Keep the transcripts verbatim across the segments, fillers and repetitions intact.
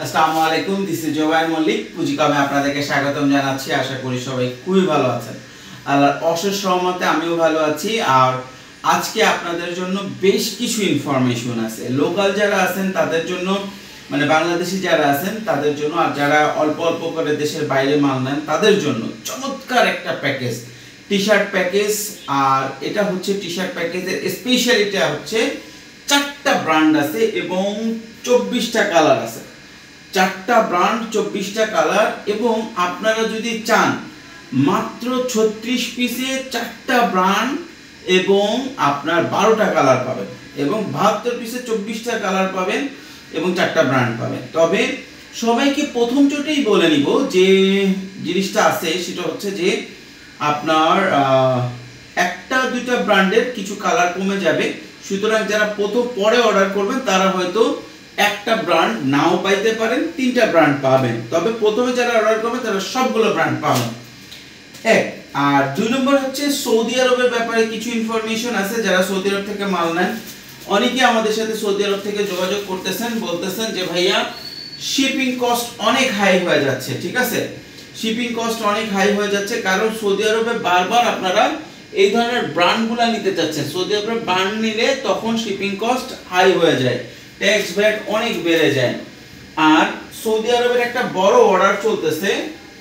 আসসালামু আলাইকুম, this is Zobayer Mallik. পুঁজিকমে আপনাদেরকে স্বাগতম জানাচ্ছি। আশা করি সবাই খুবই ভালো আছেন। আল্লাহর অশেষ রহমতে আমিও ভালো আছি। আর আজকে আপনাদের জন্য বেশ কিছু ইনফরমেশন আছে। লোকাল যারা আছেন তাদের জন্য, মানে বাংলাদেশি যারা আছেন তাদের জন্য, আর যারা অল্প অল্প করে দেশের বাইরে মাল নেন তাদের জন্য চমৎকার একটা প্যাকেজ, টি শার্ট প্যাকেজ। আর এটা হচ্ছে টি শার্ট প্যাকেজের স্পেশালিটা হচ্ছে চারটা ব্র্যান্ড আছে এবং চব্বিশটা কালার আছে। চারটা ব্র্যান্ড, চব্বিশটা কালার, এবং আপনারা যদি চান মাত্র ছত্রিশ পিসে চারটা ব্র্যান্ড এবং আপনার বারোটা কালার পাবেন, এবং বাহাত্তর পিসে চব্বিশটা কালার পাবেন এবং চারটা ব্র্যান্ড পাবেন। তবে সবাইকে প্রথম চোটেই বলে নিব যে জিনিসটা আছে সেটা হচ্ছে যে আপনার একটা দুইটা ব্র্যান্ডের কিছু কালার কমে যাবে। সুতরাং যারা প্রথম পরে অর্ডার করবেন তারা হয়তো একটা ব্র্যান্ড নাও পাইতে পারেন, তিনটা ব্র্যান্ড পাবেন। তবে প্রথমে যারা অর্ডার করবেন তারা সবগুলো ব্র্যান্ড পাবেন। এক আর দুই নম্বর হচ্ছে সৌদি আরবের ব্যাপারে কিছু ইনফরমেশন আছে। যারা সৌদি আরব থেকে মাল নেন, অনেকে আমাদের সাথে সৌদি আরব থেকে যোগাযোগ করতেছেন, বলতেছেন যে ভাইয়া শিপিং কস্ট অনেক হাই হয়ে যাচ্ছে। ঠিক আছে, শিপিং কস্ট অনেক হাই হয়ে যাচ্ছে কারণ সৌদি আরবে বারবার আপনারা এই ধরনের ব্র্যান্ডগুলো নিতে চাচ্ছেন। সৌদি আরবে ব্র্যান্ড নিলে তখন শিপিং কস্ট হাই হয়ে যায়, ট্যাক্স ভ্যাট অনেক বেড়ে যায়। আর সৌদি আরবের একটা বড় অর্ডার চলতেছে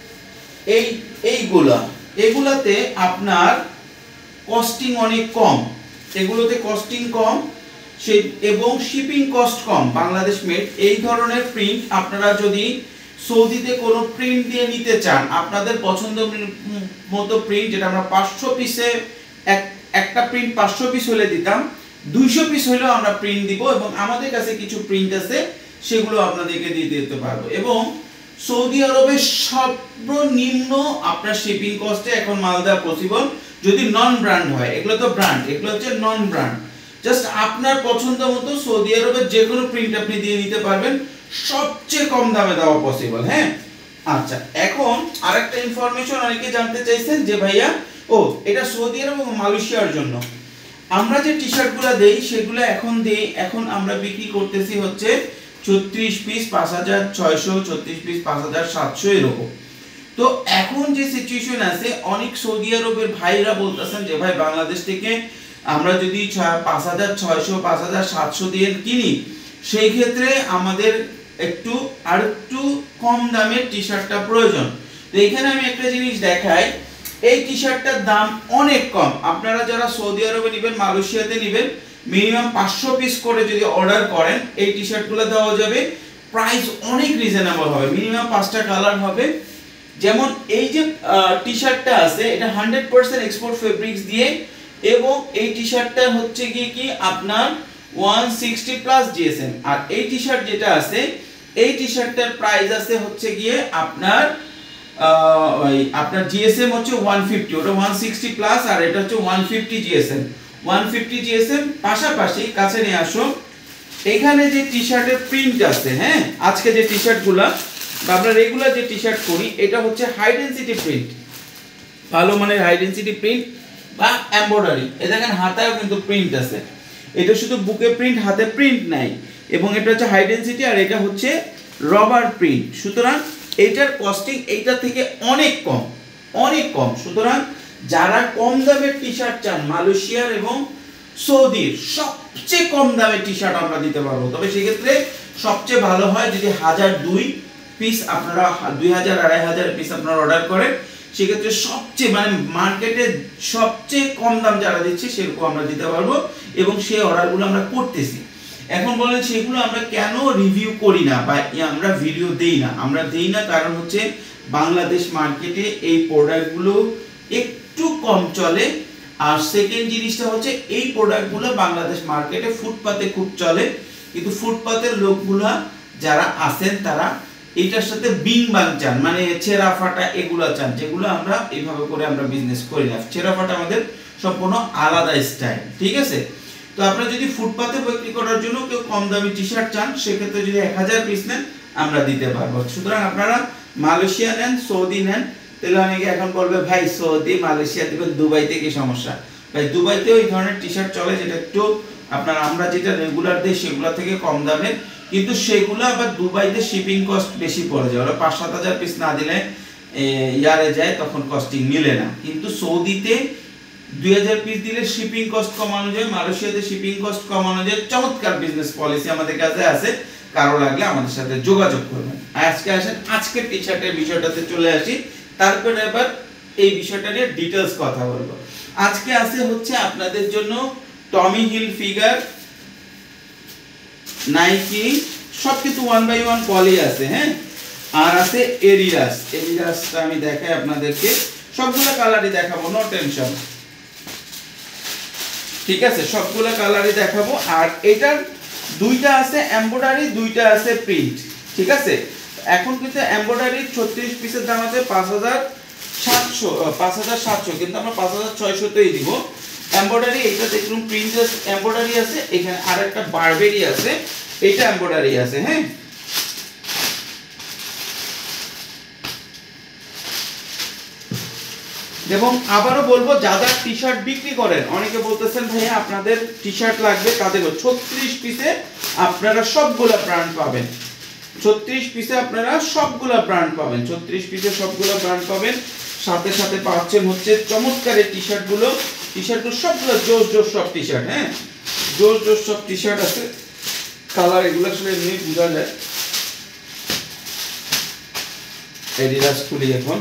এই এইগুলা এগুলাতে আপনার কস্টিং অনেক কম, এগুলোতে কস্টিং কম সেই এবং শিপিং কস্ট কম, বাংলাদেশ মেড। এই ধরনের প্রিন্ট আপনারা যদি সৌদিতে কোনো প্রিন্ট দিয়ে নিতে চান, আপনাদের পছন্দ মতো প্রিন্ট, যেটা আমরা পাঁচশো পিসে এক একটা প্রিন্ট পাঁচশো পিস হলে দিতাম, দুইশো পিস হলেও আমরা প্রিন্ট দিব, এবং আমাদের কাছে কিছু প্রিন্ট আছে সেগুলো আপনাদেরকে দিয়ে দিতে পারবো। এবং সৌদি আরবের সর্বনিম্ন আপনার শিপিং কস্টে এখন মাল দেওয়া পসিবল যদি নন ব্র্যান্ড হয়। এগুলো তো ব্র্যান্ড, এগুলো হচ্ছে নন ব্র্যান্ড। জাস্ট আপনার পছন্দ মতো সৌদি আরবের যে কোনো প্রিন্ট আপনি দিয়ে নিতে পারবেন, সবচেয়ে কম দামে দেওয়া পসিবল। হ্যাঁ, আচ্ছা, এখন আরেকটা ইনফরমেশন অনেকে জানতে চাইছেন যে ভাইয়া ও এটা সৌদি আরব এবং মালয়েশিয়ার জন্য আমরা যে টি শার্টগুলো দেই সেগুলো এখন দেই এখন আমরা বিক্রি করতেছি হচ্ছে ছত্রিশ পিস পাঁচ হাজার ছয়শো, ছত্রিশ পিস পাঁচ হাজার সাতশো, এরকম। তো এখন যে সিচুয়েশন আছে, অনেক সৌদি আরবের ভাইরা বলতেছেন যে ভাই বাংলাদেশ থেকে আমরা যদি পাঁচ হাজার ছয়শো পাঁচ হাজার সাতশো দিয়ে কিনি, সেই ক্ষেত্রে আমাদের একটু আর একটু কম দামের টি শার্টটা প্রয়োজন। তো এখানে আমি একটা জিনিস দেখাই, এই টি শার্টটার দাম অনেক কম। আপনারা যারা সৌদি আরবে নেবেন, মালয়েশিয়াতে নেবেন, মিনিমাম পাঁচশো পিস করে যদি অর্ডার করেন এই টি শার্টগুলো দেওয়া যাবে। প্রাইস অনেক রিজনেবল হবে, মিনিমাম পাঁচটা কালার হবে। যেমন এই যে টি শার্টটা আছে এটা হান্ড্রেড পার্সেন্ট এক্সপোর্ট ফেব্রিক্স দিয়ে, এবং এই টি শার্টটা হচ্ছে কি কি আপনার একশো ষাট প্লাস জিএসএম। আর এই টি শার্ট যেটা আছে এই টি শার্টটার প্রাইস আছে হচ্ছে গিয়ে আপনার ওই আপনার জিএসএম হচ্ছে একশো পঞ্চাশ, ওটা একশো ষাট প্লাস, আর এটা হচ্ছে একশো পঞ্চাশ জিএসএম। একশো পঞ্চাশ জিএসএম পাশাপাশি কাছে নিয়ে আসো, এখানে যে টি শার্টের প্রিন্ট আছে, হ্যাঁ আজকে যে টি শার্টগুলো বা আমরা রেগুলার যে টি শার্ট করি, এটা হচ্ছে হাই ডেনসিটি প্রিন্ট, ভালো মানের হাই ডেনসিটি প্রিন্ট বা এমব্রয়ডারি। এ দেখেন হাতেও কিন্তু প্রিন্ট আছে, এটা শুধু বুকে প্রিন্ট, হাতে প্রিন্ট নাই, এবং এটা হচ্ছে হাই ডেনসিটি, আর এটা হচ্ছে রবার প্রিন্ট। সুতরাং এটার কস্টিং এইটা থেকে অনেক কম, অনেক কম। সুতরাং যারা কম দামের টি শার্ট চান, মালয়েশিয়ার এবং সৌদির সবচেয়ে কম দামের টি শার্ট আমরা দিতে পারবো। তবে সেক্ষেত্রে সবচেয়ে ভালো হয় যদি হাজার দুই পিস আপনারা দুই হাজার আড়াই হাজার পিস আপনারা অর্ডার করেন, সেক্ষেত্রে সবচেয়ে মানে মার্কেটে সবচেয়ে কম দাম যারা দিচ্ছে সেরকম আমরা দিতে পারবো, এবং সেই অর্ডারগুলো আমরা করতেছি। এখন বলেন সেগুলো আমরা কেন রিভিউ করি না বা আমরা ভিডিও দেই না? আমরা দেই না কারণ হচ্ছে বাংলাদেশ মার্কেটে এই প্রোডাক্টগুলো একটু কম চলে, আর সেকেন্ড জিনিসটা হচ্ছে এই প্রোডাক্টগুলো বাংলাদেশ মার্কেটে ফুটপাতে খুব চলে, কিন্তু ফুটপাতের লোকগুলা যারা আছেন তারা এটার সাথে বিং বাং চান, মানে ছেঁড়া ফাটা এগুলা চান, যেগুলো আমরা এইভাবে করে আমরা বিজনেস করি না। ছেঁড়া ফাটা আমাদের সম্পূর্ণ আলাদা স্টাইল। ঠিক আছে, তো আপনারা যদি ফুটপাতে বিক্রি করার জন্য কেউ কম দামি টি শার্ট চান, সেক্ষেত্রে যদি এক হাজার পিস নেন আমরা দিতে পারবো। সুতরাং আপনারা মালয়েশিয়া নেন, সৌদি নেন, তাহলে অনেকে এখন বলবে ভাই সৌদি মালয়েশিয়া দিবেন, দুবাইতে কি সমস্যা? ভাই দুবাইতেও এই ধরনের টি শার্ট চলে, যেটা একটু আপনার আমরা যেটা রেগুলার দিই সেগুলো থেকে কম দামে, কিন্তু সেগুলো আবার দুবাইতে শিপিং কস্ট বেশি পড়ে যায়, ওরা পাঁচ সাত হাজার পিস না দিলে ইয়ারে যায় তখন কস্টিং মিলে না। কিন্তু সৌদিতে দুই হাজার পিস দিলে শিপিং কস্ট কমানো যায়, মালয়েশিয়াতে শিপিং কস্ট কমানো যায়। চমৎকার বিজনেস পলিসি আমাদের কাছে আছে, কারো লাগলে আমাদের সাথে যোগাযোগ করবেন। আজকে আসেন আজকের টি শার্টের বিষয়টাতে চলে আসি, তারপরে এবার এই বিষয়টা নিয়ে ডিটেইলস কথা বলবো। আজকে আছে হচ্ছে আপনাদের জন্য টমি হিল ফিগার, নাইকি, সব কিছু ওয়ান বাই ওয়ান পলি আছে, হ্যাঁ। আর আছে এডিডাস, এডিডাসটা আমি দেখাই আপনাদেরকে, সবগুলো কালারই দেখাবো, নো টেনশন, ঠিক আছে, সবগুলো কালারই দেখাবো। আর এটার দুইটা আছে এমব্রয়ডারি, দুইটা আছে প্রিন্ট, ঠিক আছে। এখন কিন্তু এমব্রয়ডারি ছত্রিশ পিসের দাম আছে পাঁচ হাজার সাতশো, পাঁচ হাজার সাতশো, কিন্তু আমরা পাঁচ হাজার ছয়শোতেই দিব। এমব্রয়ডারি এটা দেখুন, প্রিন্ট এমব্রয়ডারি আছে, এখানে আর একটা বারবেরি আছে, এটা এমব্রয়ডারি আছে, হ্যাঁ। এবং আবারও বলবো, যারা টি শার্ট বিক্রি করেন, অনেকে বলতেছেন ভাইয়া আপনাদের টি শার্ট লাগবে, তাদের ছত্রিশ পিসে আপনারা সবগুলা ব্র্যান্ড পাবেন, ছত্রিশ পিসে আপনারা সবগুলা ব্র্যান্ড পাবেন, ছত্রিশ পিসে সবগুলা ব্র্যান্ড পাবেন। সাথে সাথে পাচ্ছেন হচ্ছে চমৎকার এই টি শার্ট গুলো, টি শার্ট গুলো সবগুলো জোস জোস সব টি শার্ট, হ্যাঁ, জোস জোস সব টি শার্ট আছে। কালার এগুলো আসলে এমনি বোঝা যায়। এডিডাস খুলি এখন,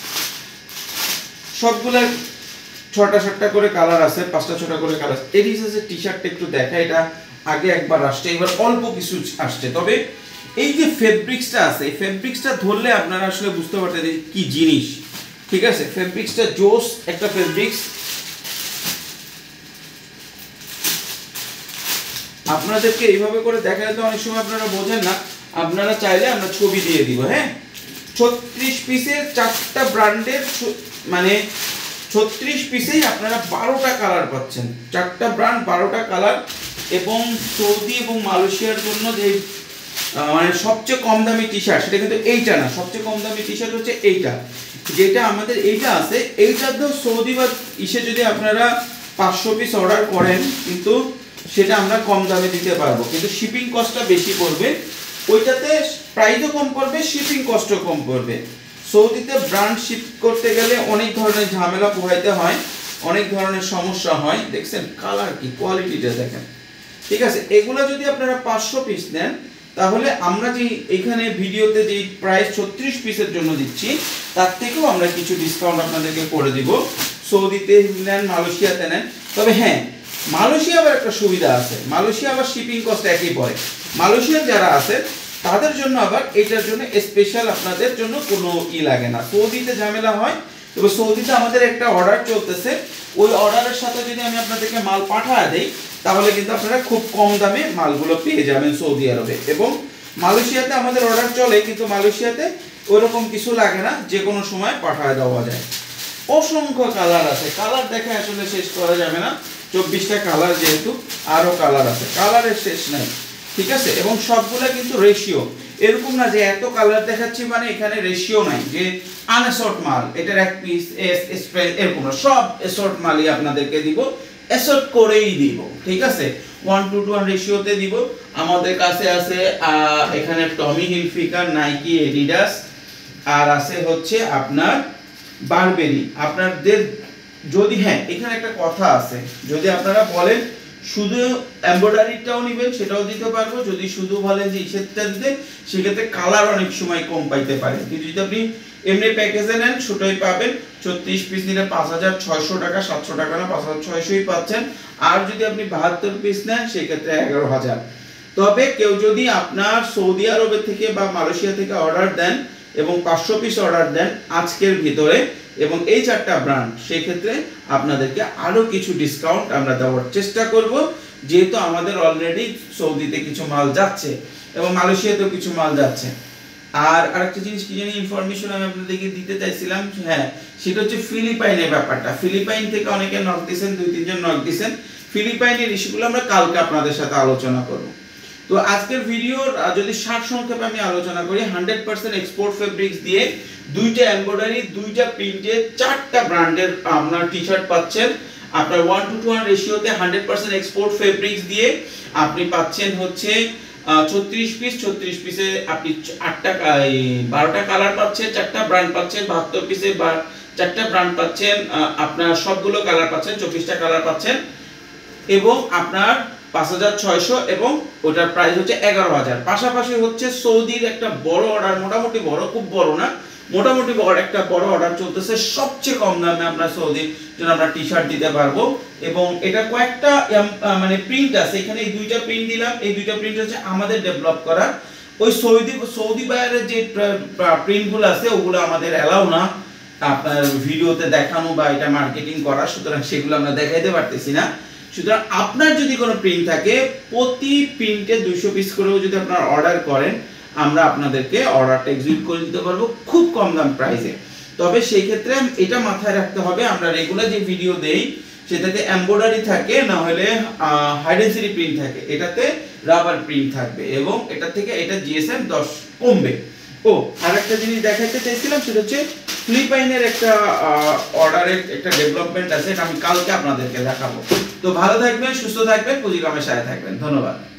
সবগুলা ছটা সাতটা করে কালার আছে, পাঁচটা ছটা করে কালার। এডিডাসের টি শার্টটা একটু দেখা, এটা আগে একবার আসছে, এবার অল্প কিছু আসছে। তবে এই যে ফেব্রিক্সটা আছে, এই ফেব্রিক্সটা ধরলে আপনারা আসলে বুঝতে পারতেন কি জিনিস, ঠিক আছে। ফেব্রিক্সটা জোস একটা ফেব্রিক্স, আপনাদেরকে এইভাবে করে দেখালে তো অনেক সময় আপনারা বোঝেন না, আপনারা চাইলে আমরা ছবি দিয়ে দিব, হ্যাঁ। ছত্রিশ পিসের চারটা ব্র্যান্ডের, মানে ছত্রিশ পিসেই আপনারা বারোটা কালার পাচ্ছেন, চারটা ব্র্যান্ড বারোটা কালার। এবং সৌদি এবং মালয়েশিয়ার জন্য যে মানে সবচেয়ে কম দামি টি শার্ট, সেটা কিন্তু এইটা না, সবচেয়ে কম দামি টি শার্ট হচ্ছে এইটা, যেটা আমাদের এইটা আছে। এইটা তো সৌদি বা ইসে যদি আপনারা পাঁচশো পিস অর্ডার করেন, কিন্তু সেটা আমরা কম দামে দিতে পারবো, কিন্তু শিপিং কস্টটা বেশি পড়বে। ওইটাতে প্রাইসও কম পড়বে, শিপিং কস্টও কম পড়বে। সৌদিতে ব্র্যান্ড শিপ করতে গেলে অনেক ধরনের ঝামেলা পোহাইতে হয়, অনেক ধরনের সমস্যা হয়। দেখছেন কালার কি, কোয়ালিটিটা দেখেন, ঠিক আছে। এগুলো যদি আপনারা পাঁচশো পিস নেন, তাহলে আমরা যে এখানে ভিডিওতে যে প্রাইস ছত্রিশ পিসের জন্য দিচ্ছি, তার থেকেও আমরা কিছু ডিসকাউন্ট আপনাদেরকে করে দিব। সৌদিতে নেন, মালয়েশিয়াতে নেন। তবে হ্যাঁ, মালয়েশিয়া আবার একটা সুবিধা আছে, মালয়েশিয়া আবার শিপিং কস্ট একই পড়ে। মালয়েশিয়ার যারা আছে তাদের জন্য আবার এটার জন্য স্পেশাল আপনাদের জন্য কোনো ই লাগে না। সৌদিতে ঝামেলা হয়, তবে সৌদিতে আমাদের একটা অর্ডার চলতেছে, ওই অর্ডারের সাথে যদি আমি আপনাদেরকে মাল পাঠায় দেই, তাহলে কিন্তু আপনারা খুব কম দামে মালগুলো পেয়ে যাবেন সৌদি আরবে। এবং মালয়েশিয়াতে আমাদের অর্ডার চলে, কিন্তু মালয়েশিয়াতে ওরকম কিছু লাগে না, যে কোনো সময় পাঠায় দেওয়া যায়। অসংখ্য কালার আছে, কালার দেখে আসলে শেষ করা যাবে না, চব্বিশটা কালার যেহেতু, আরও কালার আছে, কালারের শেষ নাই, ঠিক আছে। এবং সবগুলা কিন্তু রেশিও, এরকম না যে এত কালার দেখাচ্ছি মানে এখানে রেশিও নাই, যে আনঅ্যাসর্ট মাল এটার এক পিস এস স্প্রে, এরকম না, সব অ্যাসর্ট মালই আপনাদেরকে দিব, অ্যাসর্ট করেই দিব, ঠিক আছে। ওয়ান টু টু ওয়ান রেশিওতে দিব। আমাদের কাছে আছে এখানে টমি হিলফিগার, নাইকি, এডিডাস, আর আছে হচ্ছে আপনার বারবেরি। আপনাদের যদি, হ্যাঁ এখানে একটা কথা আছে, যদি আপনারা বলেন শুধু এমব্রয়ডারিটাও নেবেন, সেটাও দিতে পারবো। যদি শুধু বলেন যে ইসেরটা দিতে, সেক্ষেত্রে কালার অনেক সময় কম পাইতে পারেন। কিন্তু যদি আপনি এমনি প্যাকেজে নেন, সেটাই পাবেন। ছত্রিশ পিস নিলে পাঁচ হাজার ছয়শো টাকা, সাতশো টাকা না, পাঁচ হাজার ছয়শোই পাচ্ছেন। আর যদি আপনি বাহাত্তর পিস নেন, সেক্ষেত্রে এগারো হাজার। তবে কেউ যদি আপনার সৌদি আরবের থেকে বা মালয়েশিয়া থেকে অর্ডার দেন এবং পাঁচশো পিস অর্ডার দেন আজকের ভিতরে, এবং এই চারটা ব্র্যান্ড, সেই ক্ষেত্রে আপনাদেরকে আরো কিছু ডিসকাউন্ট আমরা দেওয়ার চেষ্টা করব, যেহেতু আমাদের অলরেডি সৌদিতে কিছু মাল যাচ্ছে এবং মালয়েশিয়াতেও কিছু মাল যাচ্ছে। আর আরেকটা জিনিস কি জানি ইনফরমেশন আমি আপনাদেরকে দিতে চাইছিলাম, হ্যাঁ সেটা হচ্ছে ফিলিপাইনের ব্যাপারটা। ফিলিপাইন থেকে অনেকে নক দিয়েছেন, দুই তিনজন নক দিয়েছেন। ফিলিপাইনের ইস্যুগুলো আমরা কালকে আপনাদের সাথে আলোচনা করব। তো আজকের ভিডিওর যদি ষাট সংক্ষেপে আমি আলোচনা করি, হান্ড্রেড পার্সেন্ট এক্সপোর্ট ফেব্রিক্স দিয়ে দুইটা এমব্রয়ডারি, দুইটা প্রিন্টের, চারটা ব্র্যান্ডের আপনার টি শার্ট পাচ্ছেন। আপনার ওয়ান টু টু ওয়ান রেশিওতে হান্ড্রেড পার্সেন্ট এক্সপোর্ট ফেব্রিক্স দিয়ে আপনি পাচ্ছেন হচ্ছে ছত্রিশ পিস, ছত্রিশ পিসে আপনি আটটা বারোটা কালার পাচ্ছেন, চারটা ব্র্যান্ড পাচ্ছেন, বাহাত্তর পিসে বা চারটা ব্র্যান্ড পাচ্ছেন, আপনার সবগুলো কালার পাচ্ছেন, চব্বিশটা কালার পাচ্ছেন এবং আপনার পাঁচ হাজার ছয়শো এবং ওটার প্রাইস হচ্ছে এগারো হাজার। পাশাপাশি হচ্ছে সৌদির একটা বড় অর্ডার, মোটামুটি বড়, খুব বড় না, মোটামুটি বড় একটা বড় অর্ডার চলতেছে। সবচেয়ে কম দামে আমরা সৌদির জন্য আমরা টি শার্ট দিতে পারবো এবং এটা কয়েকটা মানে প্রিন্ট আছে এখানে। এই দুইটা প্রিন্ট দিলাম, এই দুইটা প্রিন্ট হচ্ছে আমাদের ডেভেলপ করা। ওই সৌদি সৌদি বাইরের যে প্রিন্টগুলো আছে ওগুলো আমাদের অ্যালাউ না আপনার ভিডিওতে দেখানো বা এটা মার্কেটিং করা, সুতরাং সেগুলো আমরা দেখাইতে পারতেছি না। সুতরাং আপনার যদি কোনো প্রিন্ট থাকে প্রতি প্রিন্টে দুইশো পিস করেও যদি আপনারা অর্ডার করেন আমরা আপনাদেরকে অর্ডারটা এক্সিকিউট করে দিতে পারবো খুব কম দাম প্রাইসে। তবে সেই ক্ষেত্রে এটা মাথায় রাখতে হবে আমরা রেগুলার যে ভিডিও দেই সেটাতে এমব্রয়ডারি থাকে, না হলে হাইডেন্সিটি প্রিন্ট থাকে, এটাতে রাবার প্রিন্ট থাকবে এবং এটা থেকে এটা জিএসএম দশ কমবে। ও আর একটা জিনিস দেখাতে চাইছিলাম সেটা হচ্ছে ফিলিপাইনের একটা অর্ডারের একটা ডেভেলপমেন্ট আছে, এটা আমি কালকে আপনাদেরকে দেখাবো। তো ভালো থাকবেন, সুস্থ থাকবেন, পুঁজিকামের সাথে থাকবেন। ধন্যবাদ।